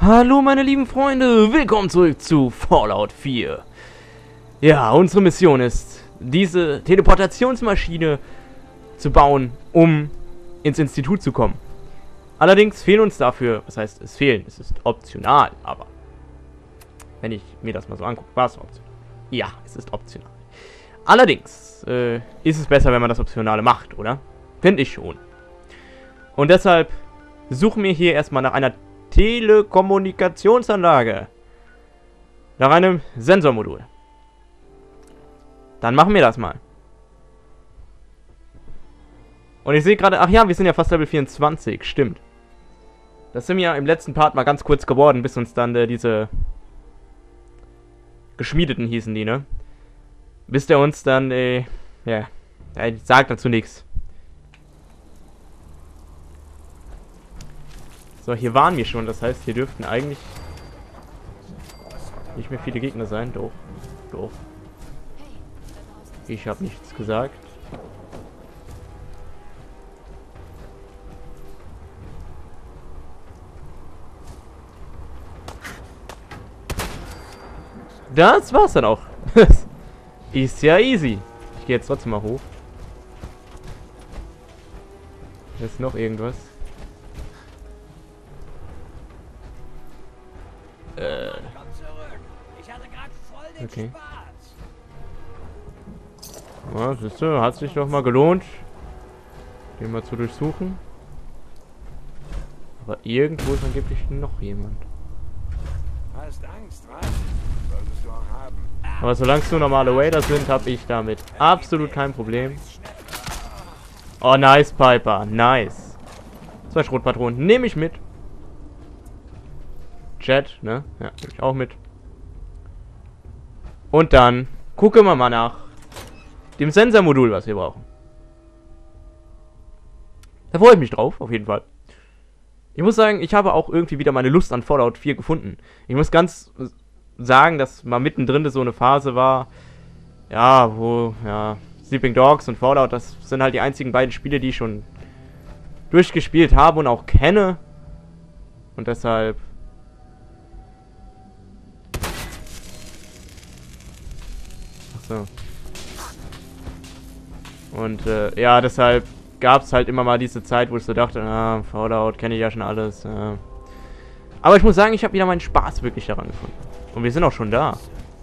Hallo meine lieben Freunde, willkommen zurück zu Fallout 4. Ja, unsere Mission ist, diese Teleportationsmaschine zu bauen, um ins Institut zu kommen. Allerdings fehlen uns dafür, was heißt es fehlen, es ist optional, aber wenn ich mir das mal so angucke, war es optional. Ja, es ist optional. Allerdings ist es besser, wenn man das Optionale macht, oder? Finde ich schon. Und deshalb suchen wir hier erstmal nach einer Telekommunikationsanlage. Nach einem Sensormodul. Dann machen wir das mal. Und ich sehe gerade, ach ja, wir sind ja fast Level 24, stimmt. Das sind ja im letzten Part mal ganz kurz geworden, bis uns dann diese Geschmiedeten hießen die, ne? Bis der uns dann, ja, ich sag dazu nichts. So, hier waren wir schon, das heißt, hier dürften eigentlich nicht mehr viele Gegner sein. Doch, doch. Ich habe nichts gesagt. Das war's dann auch. Ist ja easy. Ich gehe jetzt trotzdem mal hoch. Ist noch irgendwas? Okay. Ja, siehst du, hat sich doch mal gelohnt, den mal zu durchsuchen. Aber irgendwo ist angeblich noch jemand. Hast Angst, was? Solltest du auch haben. Aber solange es nur normale Raider sind, habe ich damit absolut kein Problem. Oh, nice, Piper. Nice. 2 Schrotpatronen. Nehme ich mit. Jet, ne? Ja, nehme ich auch mit. Und dann gucken wir mal nach dem Sensormodul, was wir brauchen. Da freue ich mich drauf, auf jeden Fall. Ich muss sagen, ich habe auch irgendwie wieder meine Lust an Fallout 4 gefunden. Ich muss ganz sagen, dass mal mittendrin so eine Phase war, ja, wo, ja, Sleeping Dogs und Fallout, das sind halt die einzigen beiden Spiele, die ich schon durchgespielt habe und auch kenne. Und deshalb... So. Und ja, deshalb gab es halt immer mal diese Zeit, wo ich so dachte, ah, Fallout kenne ich ja schon alles. Aber ich muss sagen, ich habe wieder meinen Spaß wirklich daran gefunden. Und wir sind auch schon da.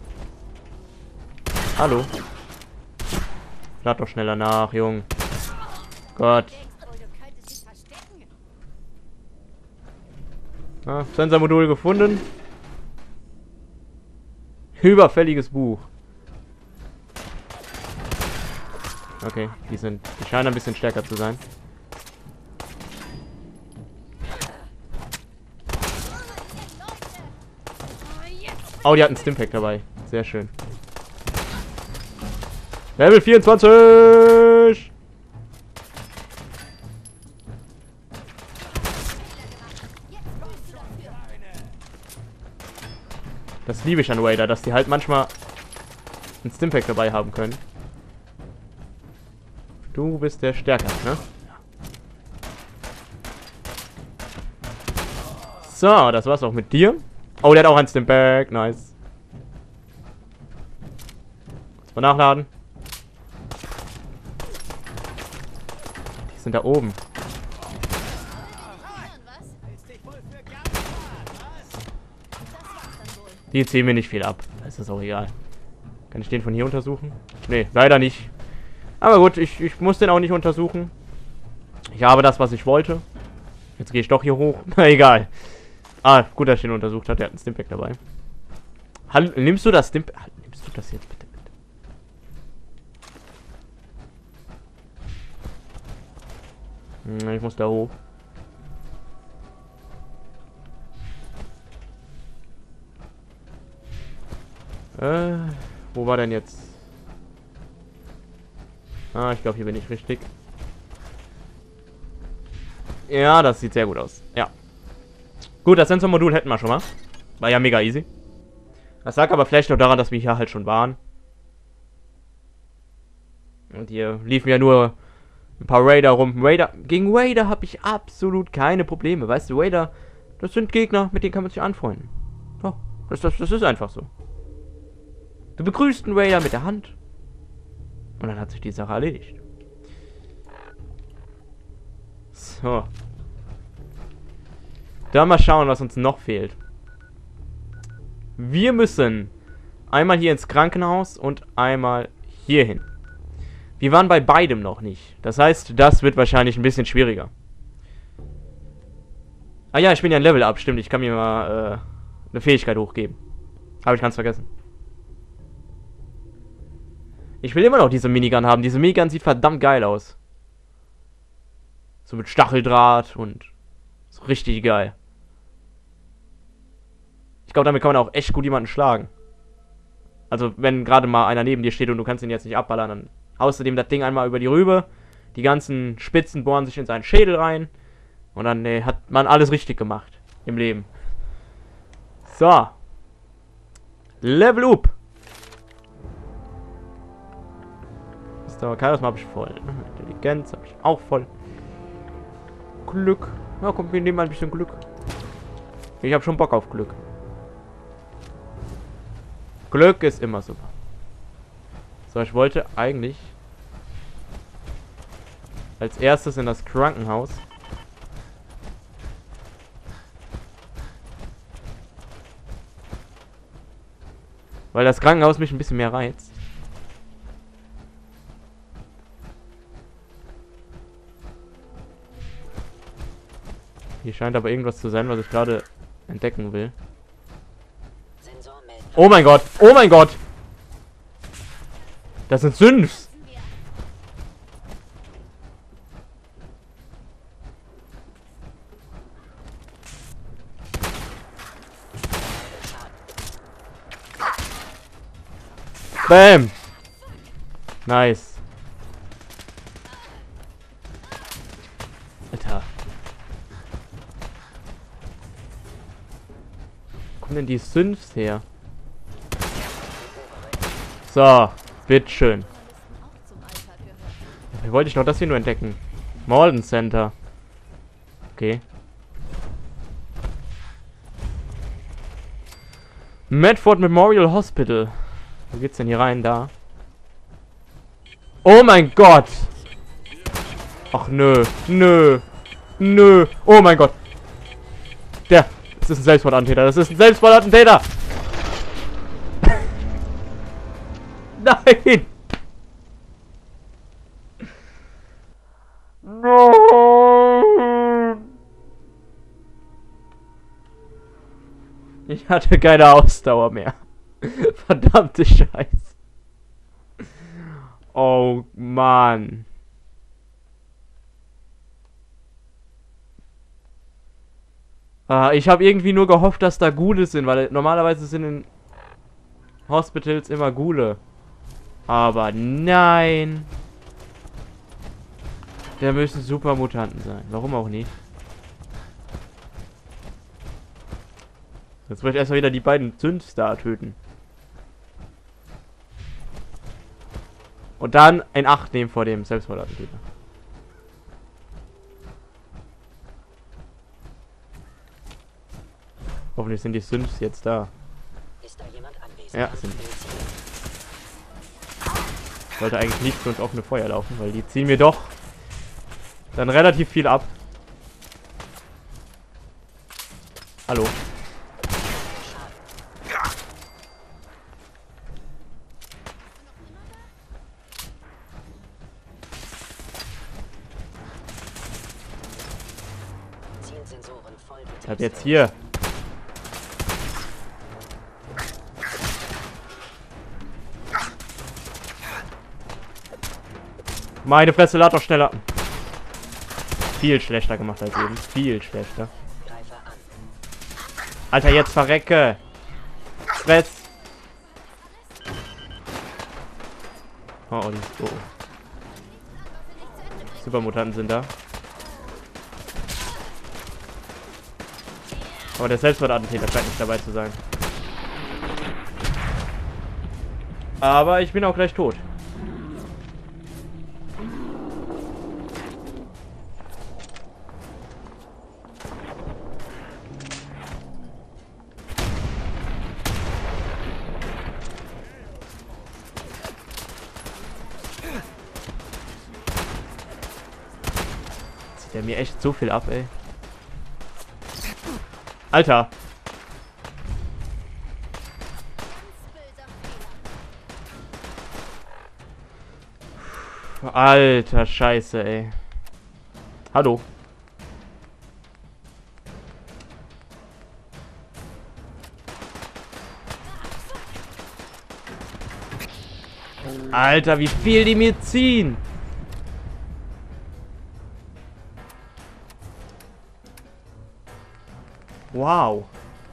Hallo. Lad doch schneller nach, Jung. Gott. Ah, Sensormodul gefunden. Überfälliges Buch. Okay, die scheinen ein bisschen stärker zu sein. Oh, die hatten Stimpack dabei. Sehr schön. Level 24! Das liebe ich an Raider, dass die halt manchmal einen Stimpack dabei haben können. Du bist der Stärker, ne? So, das war's auch mit dir. Oh, der hat auch ein Stimpack. Nice. Kurz mal nachladen. Die sind da oben. Die ziehen mir nicht viel ab. Das ist auch egal. Kann ich den von hier untersuchen? Nee, leider nicht. Aber gut, ich muss den auch nicht untersuchen. Ich habe das, was ich wollte. Jetzt gehe ich doch hier hoch. Na, egal. Ah, gut, dass ich den untersucht habe. Der hat einen Stimpack dabei. Hallo, nimmst du das Stimpack? Nimmst du das jetzt bitte mit? Ich muss da hoch. Wo war denn jetzt? Ah, ich glaube, hier bin ich richtig. Ja, das sieht sehr gut aus. Ja. Gut, das Sensormodul hätten wir schon mal. War ja mega easy. Das lag aber vielleicht noch daran, dass wir hier halt schon waren. Und hier liefen ja nur ein paar Raider rum. Gegen Raider habe ich absolut keine Probleme. Weißt du, Raider Das sind Gegner, mit denen kann man sich anfreunden. Ja, das ist einfach so. Du begrüßt einen Raider mit der Hand. Und dann hat sich die Sache erledigt. So. Dann mal schauen, was uns noch fehlt. Wir müssen einmal hier ins Krankenhaus und einmal hier hin. Wir waren bei beidem noch nicht. Das heißt, das wird wahrscheinlich ein bisschen schwieriger. Ah ja, ich bin ja ein Level-Up, stimmt. Ich kann mir mal eine Fähigkeit hochgeben. Habe ich ganz vergessen. Ich will immer noch diese Minigun haben. Diese Minigun sieht verdammt geil aus. So mit Stacheldraht und so richtig geil. Ich glaube, damit kann man auch echt gut jemanden schlagen. Also, wenn gerade mal einer neben dir steht und du kannst ihn jetzt nicht abballern, dann haust du dem das Ding einmal über die Rübe. Die ganzen Spitzen bohren sich in seinen Schädel rein. Und dann hat man alles richtig gemacht im Leben. So. Level up. Charisma habe ich voll. Intelligenz habe ich auch voll. Glück. Ja, komm, wir nehmen mal ein bisschen Glück. Ich habe schon Bock auf Glück. Glück ist immer super. So, ich wollte eigentlich als erstes in das Krankenhaus. Weil das Krankenhaus mich ein bisschen mehr reizt. Hier scheint aber irgendwas zu sein, was ich gerade entdecken will. Oh mein Gott! Oh mein Gott! Das sind Sünfs! Bam! Nice. Alter. Wo kommen denn die Sünfs her? So, bitteschön. Wie wollte ich noch das hier nur entdecken? Malden Center. Okay. Medford Memorial Hospital. Wo geht's denn hier rein? Da. Oh mein Gott! Ach nö, nö, nö. Oh mein Gott. Das ist ein Selbstmordattentäter. Das ist ein Selbstmordattentäter. Nein! Nein! Ich hatte keine Ausdauer mehr. Verdammte Scheiße. Oh Mann. Ich habe irgendwie nur gehofft, dass da Ghule sind, weil normalerweise sind in Hospitals immer Ghule. Aber nein. Der müssen Supermutanten sein. Warum auch nicht? Jetzt möchte ich erstmal wieder die beiden Zündstar töten. Und dann in Acht nehmen vor dem Selbstmordattentäter. Hoffentlich sind die Synths jetzt da. Ist da jemand anwesend? Ja, sind die. Sollte eigentlich nicht für uns offene Feuer laufen, weil die ziehen mir doch dann relativ viel ab. Hallo. Zielsensoren voll. Ich hab jetzt hier. Meine Fresse, lad doch schneller. Viel schlechter gemacht als eben. Viel schlechter. Alter, jetzt verrecke. Stress. Oh, oh, oh. Supermutanten sind da. Aber der Selbstmordattentäter scheint nicht dabei zu sein. Aber ich bin auch gleich tot. Der mir echt so viel ab, ey. Alter. Alter Scheiße, ey. Hallo. Alter, wie viel die mir ziehen. Wow.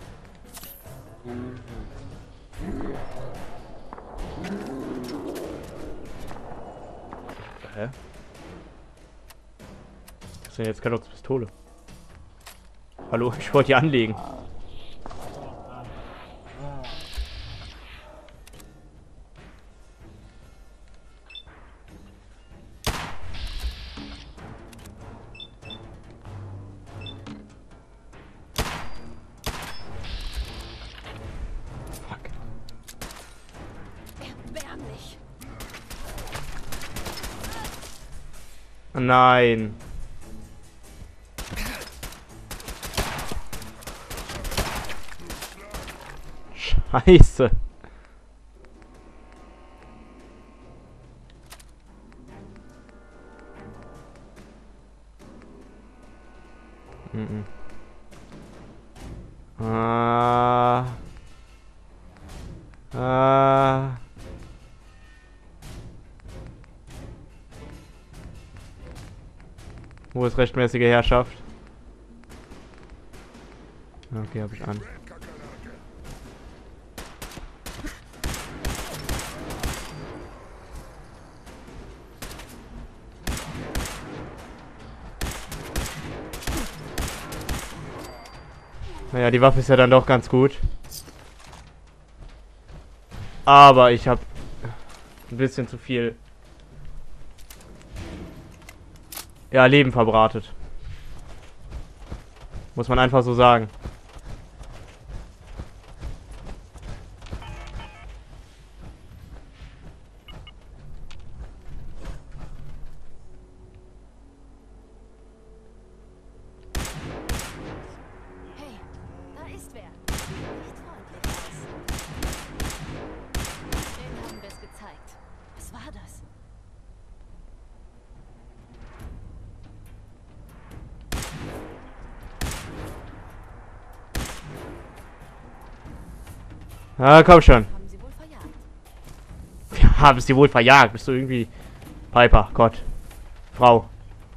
Hä? Was ist denn jetzt Kalox Pistole? Hallo, ich wollte die anlegen. Nein. Scheiße. Mhm. Wo ist rechtmäßige Herrschaft? Okay, hab ich an. Naja, die Waffe ist ja dann doch ganz gut. Aber ich habe ein bisschen zu viel... Ja, Leben verbratet. Muss man einfach so sagen. Hey, da ist wer. Nicht freundlich aus. Den haben wir es gezeigt. Was war das? Ah, komm schon. Haben sie wohl verjagt. Wir haben sie wohl verjagt. Bist du irgendwie... Piper, Gott. Frau.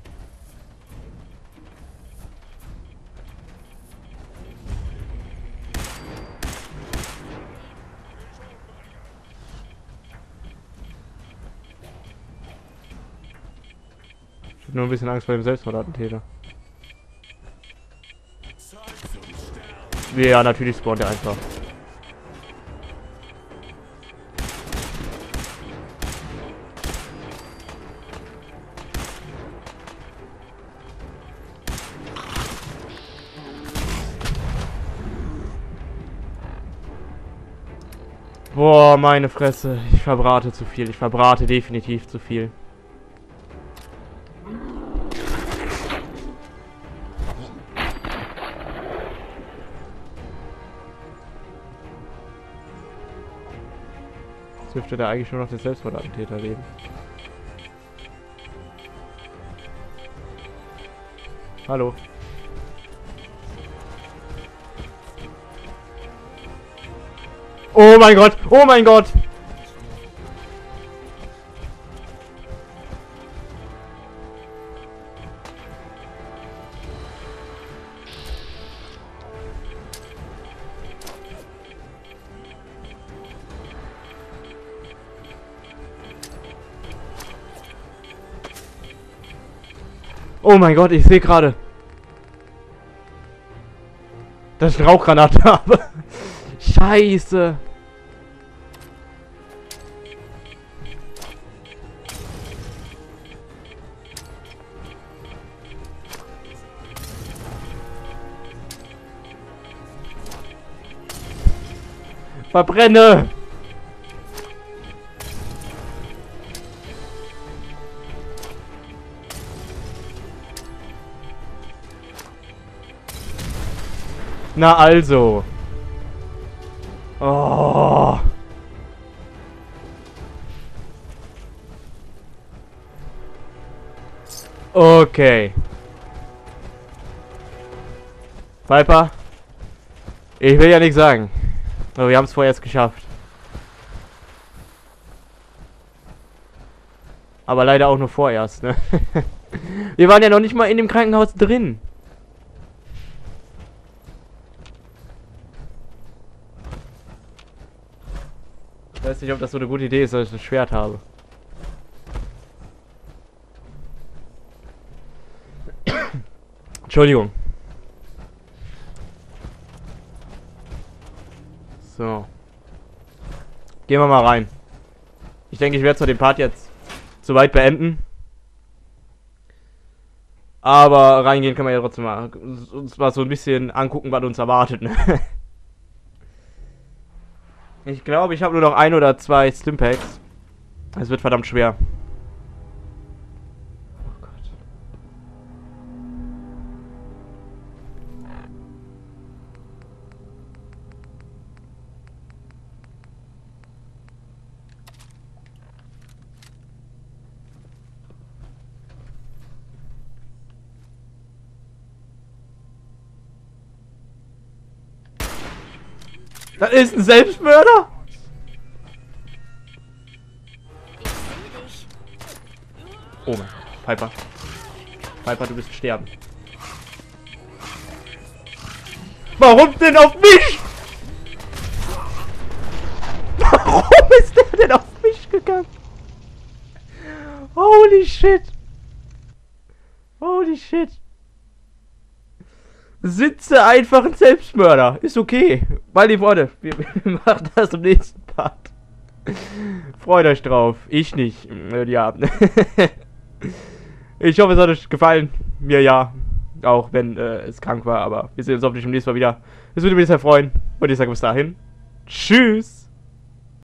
Ich hab nur ein bisschen Angst vor dem Selbstmordattentäter. Ja, natürlich spawnt er einfach. Boah, meine Fresse. Ich verbrate zu viel. Ich verbrate definitiv zu viel. Jetzt dürfte da eigentlich nur noch der Selbstmordattentäter leben. Hallo. Oh mein Gott! Oh mein Gott! Oh mein Gott, ich sehe gerade, dass ich eine Rauchgranate habe. Scheiße. Verbrenne! Na also. Oh. Okay. Viper. Ich will ja nichts sagen. Aber wir haben es vorerst geschafft. Aber leider auch nur vorerst, ne? Wir waren ja noch nicht mal in dem Krankenhaus drin. Ich weiß nicht, ob das so eine gute Idee ist, dass ich das Schwert habe. Entschuldigung. So. Gehen wir mal rein. Ich denke, ich werde zwar den Part jetzt soweit beenden. Aber reingehen kann man ja trotzdem mal. Uns mal so ein bisschen angucken, was uns erwartet, ne? Ich glaube, ich habe nur noch 1 oder 2 Stimpacks. Es wird verdammt schwer. Oh Gott. Das ist ein Selbstmörder? Ich sehe dich. Oh mein Gott, Piper. Piper, du wirst sterben. Warum denn auf mich? Warum ist der denn auf mich gegangen? Holy shit. Holy shit. Sitze einfach ein Selbstmörder. Ist okay. Meine Freunde, wir machen das im nächsten Part. Freut euch drauf. Ich nicht. Ja. Ich hoffe, es hat euch gefallen. Mir ja. Auch wenn es krank war. Aber wir sehen uns hoffentlich im nächsten Mal wieder. Es würde mich sehr freuen. Und ich sage bis dahin. Tschüss.